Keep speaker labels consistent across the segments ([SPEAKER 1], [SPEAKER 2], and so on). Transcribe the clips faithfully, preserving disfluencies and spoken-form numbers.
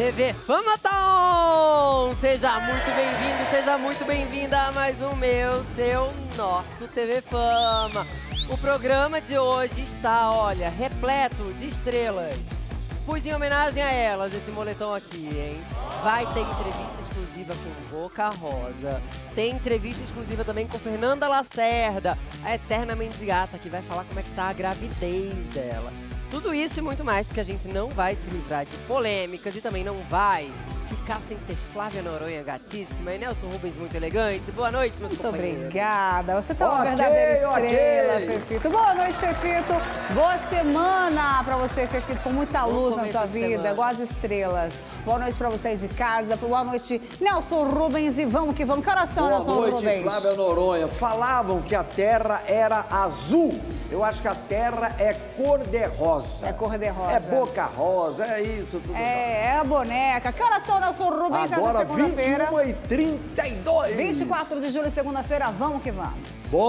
[SPEAKER 1] T V Famatom! Seja muito bem-vindo, seja muito bem-vinda a mais um meu, seu, nosso T V Fama. O programa de hoje está, olha, repleto de estrelas. Pus em homenagem a elas esse moletom aqui, hein? Vai ter entrevista exclusiva com Boca Rosa. Tem entrevista exclusiva também com Fernanda Lacerda, a eternamente gata, que vai falar como é que tá a gravidez dela. Tudo isso e muito mais, porque a gente não vai se livrar de polêmicas e também não vai ficar sem ter Flávia Noronha gatíssima e Nelson Rubens muito elegante. Boa noite, meus
[SPEAKER 2] muito
[SPEAKER 1] companheiros.
[SPEAKER 2] Muito obrigada. Você tá uma
[SPEAKER 3] okay,
[SPEAKER 2] verdadeira estrela,
[SPEAKER 3] okay.
[SPEAKER 2] Fefito. Boa noite, Fefito. Boa semana pra você, Fefito, com muita luz na sua vida, igual as estrelas. Boa noite pra vocês de casa. Boa noite, Nelson Rubens. E vamos que vamos. Que oração, Nelson Rubens?
[SPEAKER 3] Boa noite, Flávia Noronha. Falavam que a Terra era azul. Eu acho que a Terra é cor-de-rosa.
[SPEAKER 2] É cor-de-rosa.
[SPEAKER 3] É boca rosa, é isso tudo.
[SPEAKER 2] É, é a boneca. Que oração, Nelson Rubens?
[SPEAKER 3] Agora,
[SPEAKER 2] segunda-feira.
[SPEAKER 3] vinte e uma e trinta e dois.
[SPEAKER 2] vinte e quatro de julho, segunda-feira. Vamos que vamos.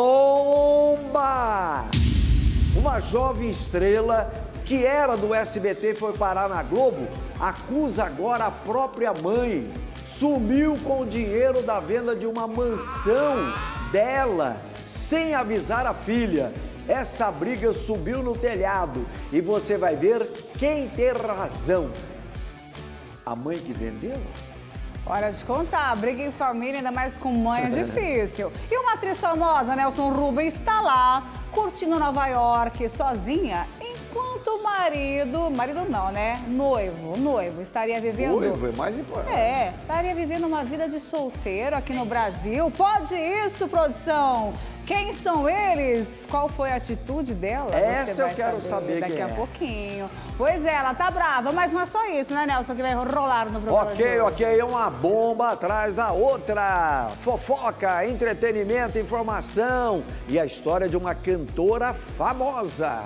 [SPEAKER 3] Bomba! Uma jovem estrela que era do S B T e foi parar na Globo, acusa agora a própria mãe. Sumiu com o dinheiro da venda de uma mansão dela, sem avisar a filha. Essa briga subiu no telhado e você vai ver quem tem razão. A mãe que vendeu?
[SPEAKER 2] Hora de contar, briga em família, ainda mais com mãe, é difícil. E uma atriz famosa, Nelson Rubens, está lá, curtindo Nova York, sozinha, enquanto o marido, marido não, né? Noivo, noivo, estaria vivendo...
[SPEAKER 3] Noivo, é mais importante.
[SPEAKER 2] É, estaria vivendo uma vida de solteiro aqui no Brasil. Pode isso, produção? Quem são eles? Qual foi a atitude dela?
[SPEAKER 3] Essa
[SPEAKER 2] Você vai
[SPEAKER 3] eu quero
[SPEAKER 2] saber,
[SPEAKER 3] saber
[SPEAKER 2] daqui
[SPEAKER 3] quem
[SPEAKER 2] a
[SPEAKER 3] é.
[SPEAKER 2] pouquinho. Pois é, ela tá brava, mas não é só isso, né, Nelson, que vai rolar no programa de
[SPEAKER 3] Ok,
[SPEAKER 2] hoje.
[SPEAKER 3] ok, é uma bomba atrás da outra. Fofoca, entretenimento, informação e a história de uma cantora famosa.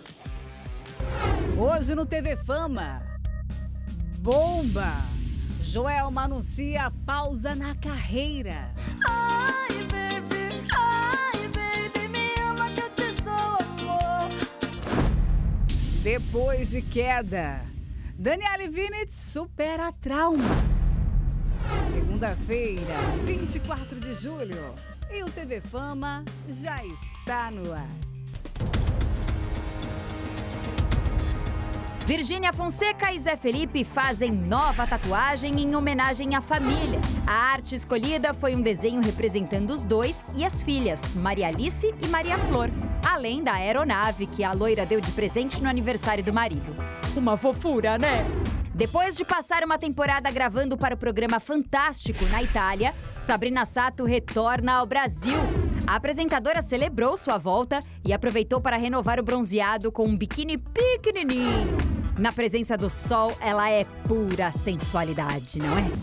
[SPEAKER 4] Hoje no T V Fama, bomba! Joelma anuncia pausa na carreira.
[SPEAKER 5] Ai, baby, ai, baby, me ama que eu te dou amor.
[SPEAKER 4] Depois de queda, Daniele Vinitz supera trauma. Segunda-feira, vinte e quatro de julho, e o T V Fama já está no ar.
[SPEAKER 6] Virgínia Fonseca e Zé Felipe fazem nova tatuagem em homenagem à família. A arte escolhida foi um desenho representando os dois e as filhas, Maria Alice e Maria Flor, além da aeronave que a loira deu de presente no aniversário do marido. Uma fofura, né? Depois de passar uma temporada gravando para o programa Fantástico na Itália, Sabrina Sato retorna ao Brasil. A apresentadora celebrou sua volta e aproveitou para renovar o bronzeado com um biquíni pequenininho. Na presença do sol, ela é pura sensualidade, não é?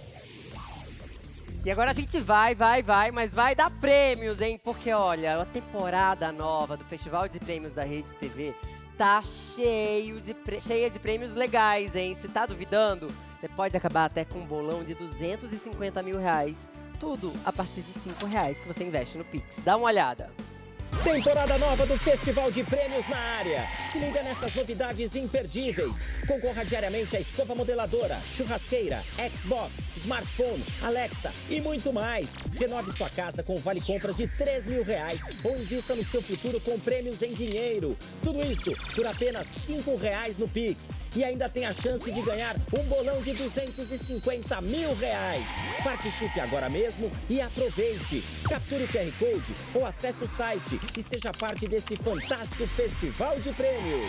[SPEAKER 1] E agora a gente vai, vai, vai, mas vai dar prêmios, hein? Porque, olha, a temporada nova do Festival de Prêmios da Rede T V tá cheio de pre... cheia de prêmios legais, hein? Se tá duvidando, você pode acabar até com um bolão de duzentos e cinquenta mil reais. Tudo a partir de cinco reais que você investe no Pix. Dá uma olhada.
[SPEAKER 7] Temporada nova do Festival de Prêmios na área. Se liga nessas novidades imperdíveis. Concorra diariamente a escova modeladora, churrasqueira, Xbox, smartphone, Alexa e muito mais. Renove sua casa com vale compras de três mil reais ou invista no seu futuro com prêmios em dinheiro. Tudo isso por apenas cinco reais no Pix. E ainda tem a chance de ganhar um bolão de duzentos e cinquenta mil reais. Participe agora mesmo e aproveite. Capture o Q R Code ou acesse o site e seja parte desse fantástico festival de prêmios.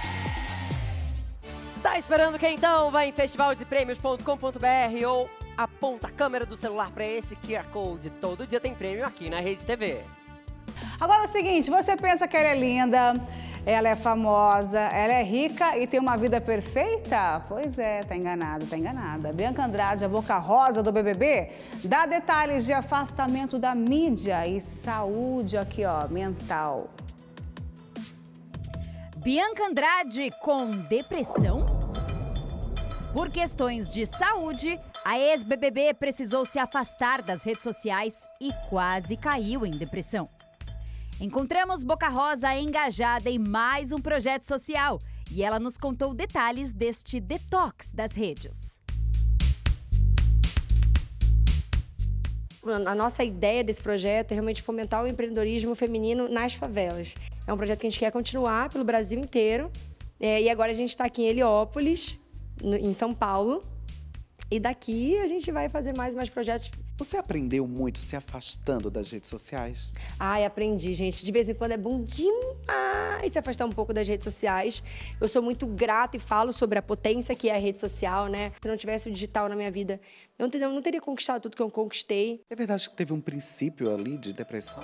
[SPEAKER 1] Tá esperando que então? Vai em festival de prêmios ponto com ponto br ou aponta a câmera do celular para esse Q R Code. Todo dia tem prêmio aqui na Rede T V.
[SPEAKER 2] Agora é o seguinte, você pensa que ela é linda, ela é famosa, ela é rica e tem uma vida perfeita? Pois é, tá enganado, tá enganada. Bianca Andrade, a boca rosa do B B B, dá detalhes de afastamento da mídia e saúde aqui, ó, mental.
[SPEAKER 6] Bianca Andrade com depressão? Por questões de saúde, a ex-B B B precisou se afastar das redes sociais e quase caiu em depressão. Encontramos Boca Rosa engajada em mais um projeto social e ela nos contou detalhes deste detox das redes.
[SPEAKER 8] A nossa ideia desse projeto é realmente fomentar o empreendedorismo feminino nas favelas. É um projeto que a gente quer continuar pelo Brasil inteiro. É, e agora a gente está aqui em Heliópolis, no, em São Paulo. E daqui a gente vai fazer mais e mais projetos.
[SPEAKER 9] Você aprendeu muito se afastando das redes sociais?
[SPEAKER 8] Ai, aprendi, gente. De vez em quando é bom demais se afastar um pouco das redes sociais. Eu sou muito grata e falo sobre a potência que é a rede social, né? Se não tivesse o digital na minha vida, eu não teria, eu não teria conquistado tudo que eu conquistei.
[SPEAKER 9] É verdade que teve um princípio ali de depressão?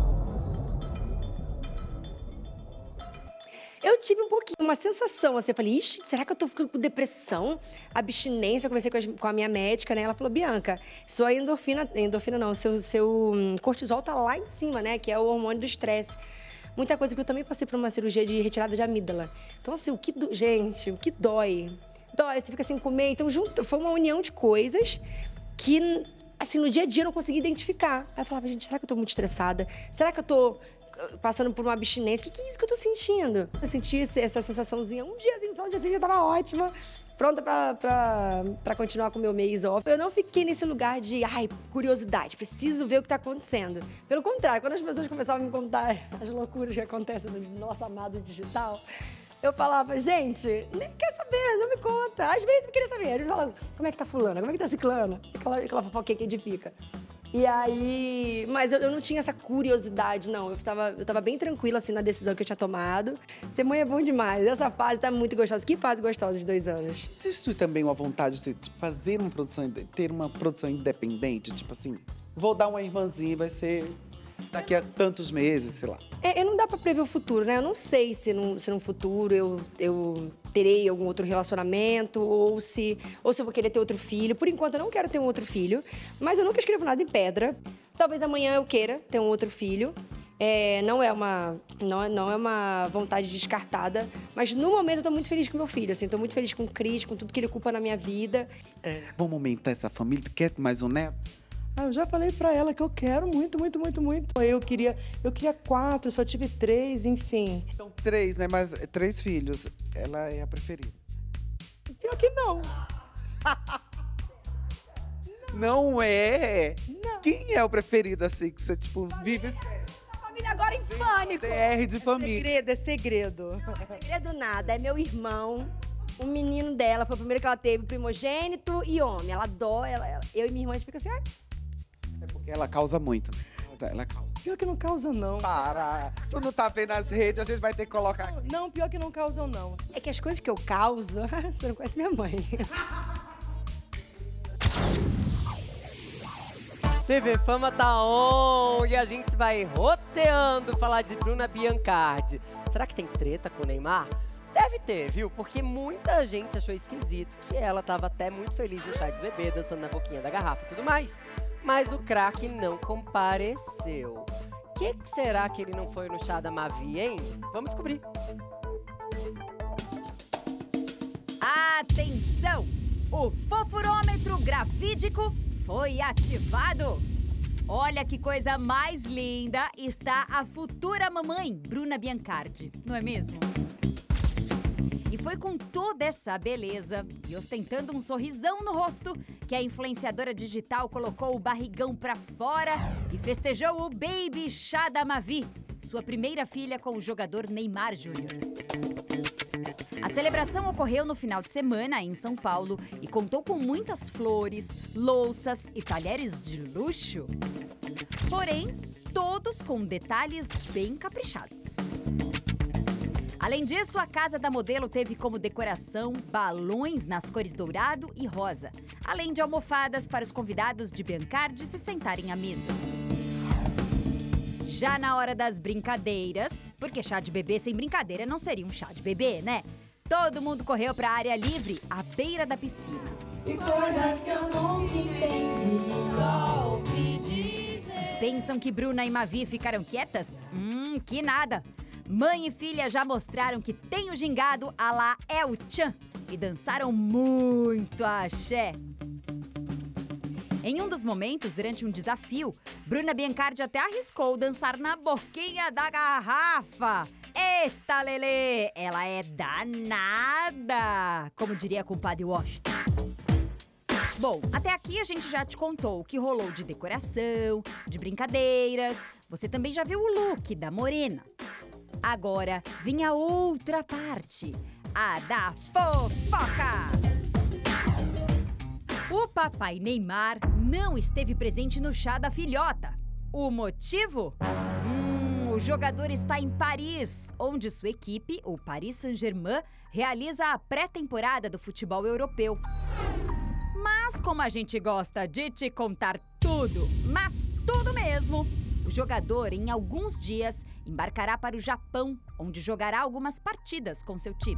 [SPEAKER 8] Eu tive um pouquinho, uma sensação, assim, eu falei, ixi, será que eu tô ficando com depressão, abstinência? Eu conversei com, as, com a minha médica, né? Ela falou, Bianca, sua endorfina, endorfina não, seu, seu cortisol tá lá em cima, né? Que é o hormônio do estresse. Muita coisa que eu também passei por uma cirurgia de retirada de amígdala. Então, assim, o que, do... gente, o que dói? Dói, você fica sem comer. Então, junto, foi uma união de coisas que, assim, no dia a dia eu não conseguia identificar. Aí eu falava, gente, será que eu tô muito estressada? Será que eu tô passando por uma abstinência? O que, que é isso que eu tô sentindo? Eu senti essa sensaçãozinha, um diazinho só, um diazinho já tava ótima, pronta pra, pra, pra continuar com o meu mês off. Eu não fiquei nesse lugar de, ai, curiosidade, preciso ver o que tá acontecendo. Pelo contrário, quando as pessoas começavam a me contar as loucuras que acontecem no nosso amado digital, eu falava, gente, nem quer saber, não me conta. Às vezes eu queria saber. Eles falavam, como é que tá fulana? Como é que tá ciclana? Aquela, aquela fofoquinha que edifica. E aí, mas eu, eu não tinha essa curiosidade, não. Eu tava, eu tava bem tranquila, assim, na decisão que eu tinha tomado. Ser mãe é bom demais. Essa fase tá muito gostosa. Que fase gostosa de dois anos.
[SPEAKER 9] Existe também uma vontade de fazer uma produção, ter uma produção independente? Tipo assim, vou dar uma irmãzinha, vai ser daqui a tantos meses, sei lá.
[SPEAKER 8] É, eu não dá pra prever o futuro, né? Eu não sei se no, se no futuro eu, eu terei algum outro relacionamento ou se, ou se eu vou querer ter outro filho. Por enquanto, eu não quero ter um outro filho, mas eu nunca escrevo nada em pedra. Talvez amanhã eu queira ter um outro filho. É, não, é uma, não, é, não é uma vontade descartada, mas no momento eu tô muito feliz com meu filho, assim. Tô muito feliz com o Cris, com tudo que ele ocupa na minha vida.
[SPEAKER 9] É, vamos aumentar essa família? Quer mais um neto?
[SPEAKER 10] Ah, eu já falei pra ela que eu quero muito, muito, muito, muito. Eu queria, eu queria quatro, só tive três, enfim.
[SPEAKER 9] São três, né? Mas três filhos. Ela é a preferida.
[SPEAKER 10] Pior que não.
[SPEAKER 9] Não é?
[SPEAKER 10] Não.
[SPEAKER 9] Quem é o preferido, assim, que você, tipo, vive...
[SPEAKER 8] A família agora em pânico.
[SPEAKER 9] T R de família.
[SPEAKER 10] Segredo, é segredo.
[SPEAKER 8] Não é segredo nada, é meu irmão. Um menino dela, foi o primeiro que ela teve, primogênito e homem. Ela adora, ela, ela, eu e minha irmã, a gente fica assim, ai.
[SPEAKER 9] É porque ela causa muito. Ela causa.
[SPEAKER 10] Pior que não causa, não.
[SPEAKER 9] Para! Tu não tá vendo as redes, a gente vai ter que colocar aqui.
[SPEAKER 10] Não, pior que não causam, não.
[SPEAKER 8] É que as coisas que eu causo, você não conhece minha mãe.
[SPEAKER 1] T V Fama tá on e a gente vai roteando falar de Bruna Biancardi. Será que tem treta com o Neymar? Deve ter, viu? Porque muita gente achou esquisito que ela tava até muito feliz no chá de bebê, dançando na boquinha da garrafa e tudo mais. Mas o craque não compareceu. O que, que será que ele não foi no chá da Mavi, hein? Vamos descobrir.
[SPEAKER 6] Atenção! O fofurômetro gravídico foi ativado. Olha que coisa mais linda está a futura mamãe, Bruna Biancardi, não é mesmo? E foi com toda essa beleza e ostentando um sorrisão no rosto que a influenciadora digital colocou o barrigão pra fora e festejou o baby chá da Mavi, sua primeira filha com o jogador Neymar Júnior. A celebração ocorreu no final de semana em São Paulo e contou com muitas flores, louças e talheres de luxo. Porém, todos com detalhes bem caprichados. Além disso, a casa da modelo teve como decoração balões nas cores dourado e rosa, além de almofadas para os convidados de Biancardi se sentarem à mesa. Já na hora das brincadeiras, porque chá de bebê sem brincadeira não seria um chá de bebê, né? Todo mundo correu para a área livre, à beira da piscina.
[SPEAKER 5] E coisas que eu nunca entendi, só ouvi dizer.
[SPEAKER 6] Pensam que Bruna e Mavi ficaram quietas? Hum, que nada! Mãe e filha já mostraram que tem o gingado a lá El Chan e dançaram muito axé. Em um dos momentos, durante um desafio, Bruna Biancardi até arriscou dançar na boquinha da garrafa. Eita, Lelê! Ela é danada, como diria a compadre Washington. Bom, até aqui a gente já te contou o que rolou de decoração, de brincadeiras. Você também já viu o look da morena. Agora vem a outra parte, a da fofoca. O papai Neymar não esteve presente no chá da filhota. O motivo? Hum, o jogador está em Paris, onde sua equipe, o Paris Saint-Germain, realiza a pré-temporada do futebol europeu. Mas como a gente gosta de te contar tudo, mas tudo mesmo, o jogador, em alguns dias, embarcará para o Japão, onde jogará algumas partidas com seu time.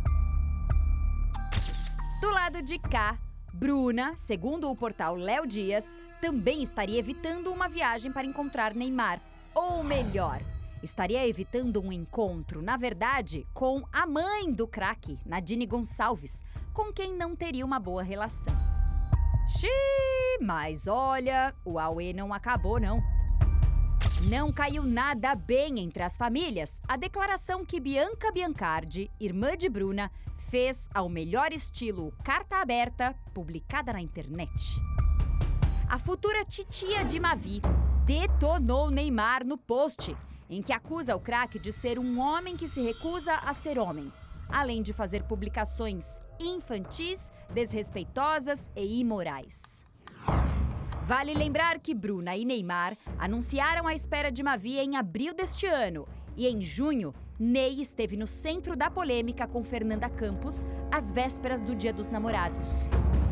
[SPEAKER 6] Do lado de cá, Bruna, segundo o portal Léo Dias, também estaria evitando uma viagem para encontrar Neymar. Ou melhor, estaria evitando um encontro, na verdade, com a mãe do craque, Nadine Gonçalves, com quem não teria uma boa relação. Xiii, mas olha, o auê não acabou, não. Não caiu nada bem entre as famílias a declaração que Bianca Biancardi, irmã de Bruna, fez ao melhor estilo carta aberta, publicada na internet. A futura titia de Mavi detonou Neymar no post, em que acusa o craque de ser um homem que se recusa a ser homem, além de fazer publicações infantis, desrespeitosas e imorais. Vale lembrar que Bruna e Neymar anunciaram a espera de Mavi em abril deste ano e, em junho, Ney esteve no centro da polêmica com Fernanda Campos, às vésperas do Dia dos Namorados.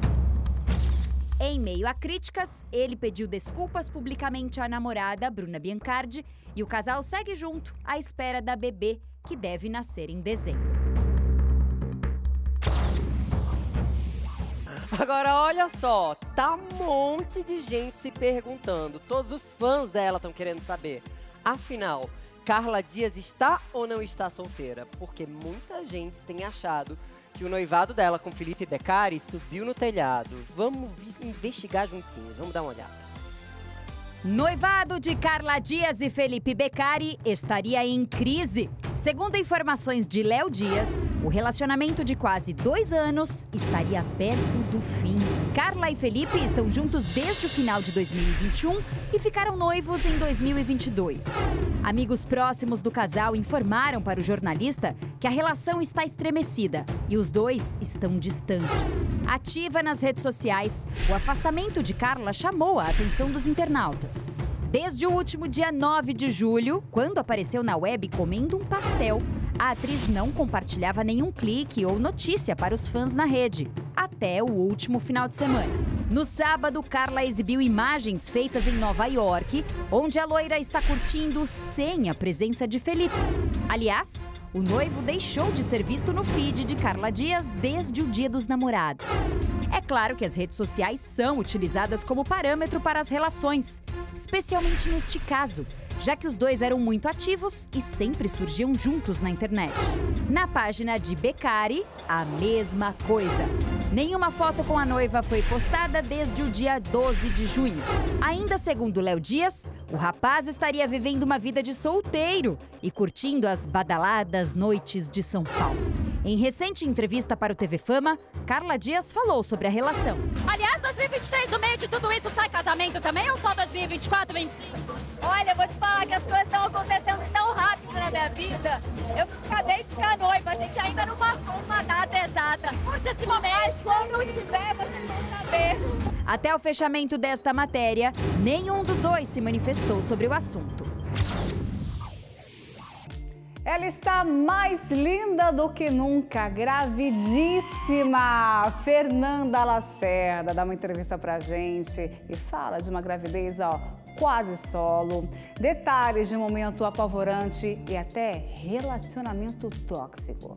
[SPEAKER 6] Em meio a críticas, ele pediu desculpas publicamente à namorada, Bruna Biancardi, e o casal segue junto à espera da bebê, que deve nascer em dezembro.
[SPEAKER 1] Agora, olha só, tá um monte de gente se perguntando. Todos os fãs dela estão querendo saber. Afinal, Carla Dias está ou não está solteira? Porque muita gente tem achado que o noivado dela com Felipe Beccari subiu no telhado. Vamos investigar juntinhos, vamos dar uma olhada.
[SPEAKER 6] Noivado de Carla Dias e Felipe Beccari estaria em crise. Segundo informações de Léo Dias, o relacionamento de quase dois anos estaria perto do fim. Carla e Felipe estão juntos desde o final de dois mil e vinte e um e ficaram noivos em dois mil e vinte e dois. Amigos próximos do casal informaram para o jornalista que a relação está estremecida e os dois estão distantes. Ativa nas redes sociais, o afastamento de Carla chamou a atenção dos internautas. Desde o último dia nove de julho, quando apareceu na web comendo um pastel, a atriz não compartilhava nenhum clique ou notícia para os fãs na rede, até o último final de semana. No sábado, Carla exibiu imagens feitas em Nova York, onde a loira está curtindo sem a presença de Felipe. Aliás, o noivo deixou de ser visto no feed de Carla Dias desde o Dia dos Namorados. É claro que as redes sociais são utilizadas como parâmetro para as relações, especialmente neste caso, já que os dois eram muito ativos e sempre surgiam juntos na internet. Na página de Beccari, a mesma coisa. Nenhuma foto com a noiva foi postada desde o dia doze de junho. Ainda segundo Léo Dias, o rapaz estaria vivendo uma vida de solteiro e curtindo as badaladas noites de São Paulo. Em recente entrevista para o T V Fama, Carla Dias falou sobre a relação.
[SPEAKER 11] Aliás, dois mil e vinte e três, no meio de tudo isso, sai casamento também ou só dois mil e vinte e quatro, vinte e cinco?
[SPEAKER 12] Olha, eu vou te falar que as coisas estão acontecendo tão rápido na minha vida. Eu acabei de ficar noiva, a gente ainda não marcou uma data exata.
[SPEAKER 11] Curte esse momento.
[SPEAKER 12] Mas quando tiver, vocês vão saber.
[SPEAKER 6] Até o fechamento desta matéria, nenhum dos dois se manifestou sobre o assunto.
[SPEAKER 2] Ela está mais linda do que nunca, gravidíssima. Fernanda Lacerda dá uma entrevista pra gente e fala de uma gravidez, ó, quase solo, detalhes de um momento apavorante e até relacionamento tóxico.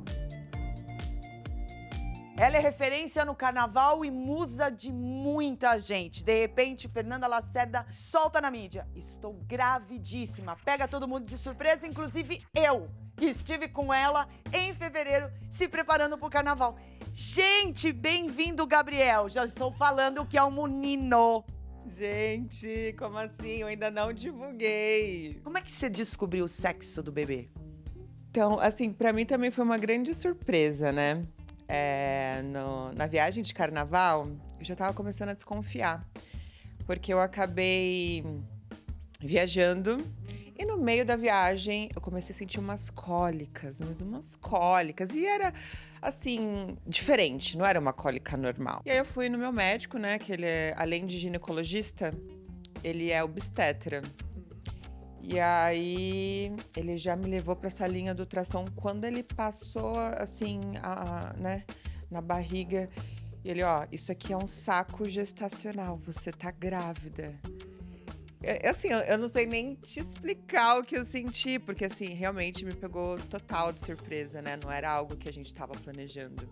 [SPEAKER 13] Ela é referência no carnaval e musa de muita gente. De repente, Fernanda Lacerda solta na mídia: estou gravidíssima. Pega todo mundo de surpresa, inclusive eu, que estive com ela em fevereiro, se preparando para o carnaval. Gente, bem-vindo, Gabriel. Já estou falando que é um menino.
[SPEAKER 14] Gente, como assim? Eu ainda não divulguei.
[SPEAKER 13] Como é que você descobriu o sexo do bebê?
[SPEAKER 14] Então, assim, pra mim também foi uma grande surpresa, né? É, no, na viagem de carnaval, eu já tava começando a desconfiar. Porque eu acabei viajando e no meio da viagem eu comecei a sentir umas cólicas, mas umas cólicas. E era, assim, diferente, não era uma cólica normal. E aí eu fui no meu médico, né, que ele é, além de ginecologista, ele é obstetra. E aí ele já me levou para essa linha do ultrassom quando ele passou, assim, a, né, na barriga. E ele, ó, isso aqui é um saco gestacional, você tá grávida. É, assim, eu, eu não sei nem te explicar o que eu senti, porque, assim, realmente me pegou total de surpresa, né? Não era algo que a gente tava planejando.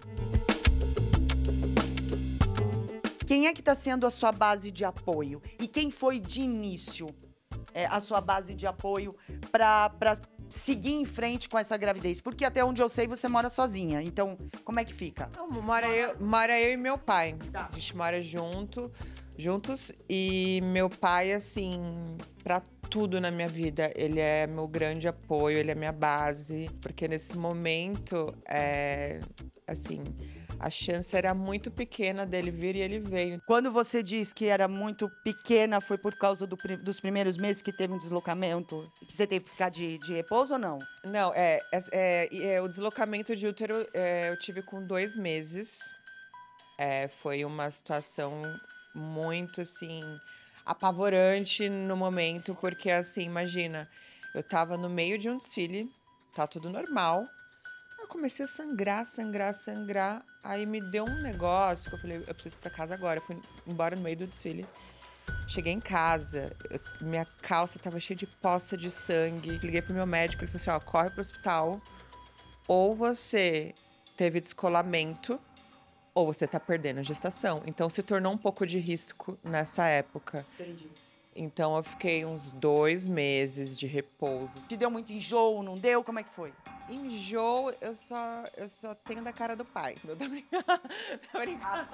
[SPEAKER 13] Quem é que tá sendo a sua base de apoio? E quem foi de início é, a sua base de apoio pra, pra seguir em frente com essa gravidez? Porque até onde eu sei, você mora sozinha. Então, como é que fica?
[SPEAKER 14] Não, mora, eu, mora eu e meu pai. Tá. A gente mora junto, juntos. E meu pai, assim, pra tudo na minha vida, ele é meu grande apoio, ele é minha base. Porque nesse momento, é, assim, a chance era muito pequena dele vir e ele veio.
[SPEAKER 13] Quando você diz que era muito pequena, foi por causa do, dos primeiros meses que teve um deslocamento? Que você teve que ficar de, de repouso ou não?
[SPEAKER 14] Não, é, é, é, é o deslocamento de útero é, eu tive com dois meses. É, foi uma situação muito, assim, apavorante no momento, porque, assim, imagina, eu tava no meio de um desfile, tá tudo normal. Eu comecei a sangrar, sangrar, sangrar. Aí me deu um negócio que eu falei, eu preciso ir pra casa agora. Eu fui embora no meio do desfile. Cheguei em casa, eu, minha calça tava cheia de poça de sangue. Liguei pro meu médico, ele falou assim, ó, corre pro hospital. Ou você teve descolamento, ou você tá perdendo a gestação. Então se tornou um pouco de risco nessa época.
[SPEAKER 13] Entendi.
[SPEAKER 14] Então eu fiquei uns dois meses de repouso.
[SPEAKER 13] Te deu muito enjoo, não deu? Como é que foi?
[SPEAKER 14] Enjoo, eu só, eu só tenho da cara do pai. Não tô brincando. Tô brincando.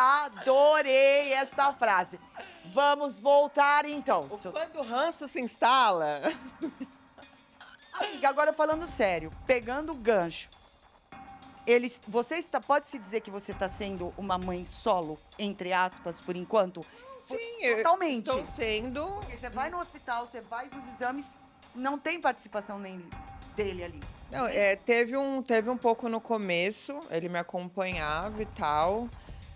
[SPEAKER 13] Adorei esta frase. Vamos voltar, então.
[SPEAKER 14] O fã do ranço se instala.
[SPEAKER 13] Amiga, agora falando sério, pegando o gancho. Eles, você está, pode-se dizer que você está sendo uma mãe solo, entre aspas, por enquanto?
[SPEAKER 14] Sim,
[SPEAKER 13] totalmente.
[SPEAKER 14] Eu estou sendo.
[SPEAKER 13] Porque você vai no hospital, você vai nos exames, não tem participação nem dele ali.
[SPEAKER 14] Não, é, teve, um, teve um pouco no começo, ele me acompanhava e tal,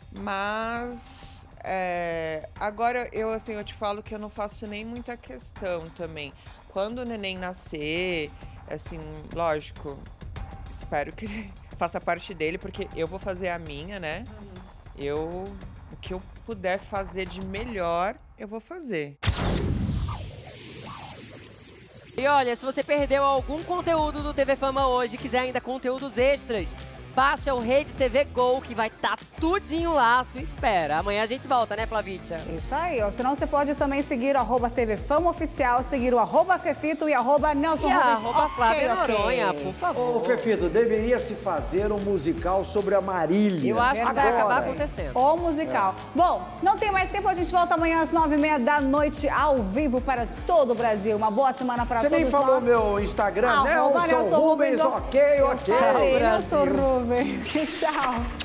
[SPEAKER 14] mas é, agora eu, assim, eu te falo que eu não faço nem muita questão também. Quando o neném nascer, assim, lógico, espero que ele faça parte dele, porque eu vou fazer a minha, né? Uhum. Eu, o que eu puder fazer de melhor, eu vou fazer.
[SPEAKER 1] E olha, se você perdeu algum conteúdo do T V Fama hoje e quiser ainda conteúdos extras, baixa o Rede T V Go, que vai estar tá tudinho lá à sua espera. Amanhã a gente volta, né, Flavícia?
[SPEAKER 2] Isso aí, ó. Senão você pode também seguir o arroba T V Fama Oficial, seguir o arroba Fefito e arroba Nelson
[SPEAKER 1] e
[SPEAKER 2] Rubens.
[SPEAKER 1] arroba Flávia
[SPEAKER 2] okay,
[SPEAKER 1] Noronha,
[SPEAKER 2] okay.
[SPEAKER 1] por favor.
[SPEAKER 3] Ô, Fefito, deveria se fazer um musical sobre a Marília.
[SPEAKER 1] Eu acho
[SPEAKER 2] Verdade.
[SPEAKER 1] que vai acabar acontecendo.
[SPEAKER 2] Ou musical. É. Bom, não tem mais tempo, a gente volta amanhã às nove e meia da noite, ao vivo para todo o Brasil. Uma boa semana para todos nós.
[SPEAKER 3] Você nem falou meu Instagram,
[SPEAKER 2] Nelson,
[SPEAKER 3] Nelson Rubens,
[SPEAKER 2] Rubens,
[SPEAKER 3] ok, ok.
[SPEAKER 2] Nelson Rubens. Tchau.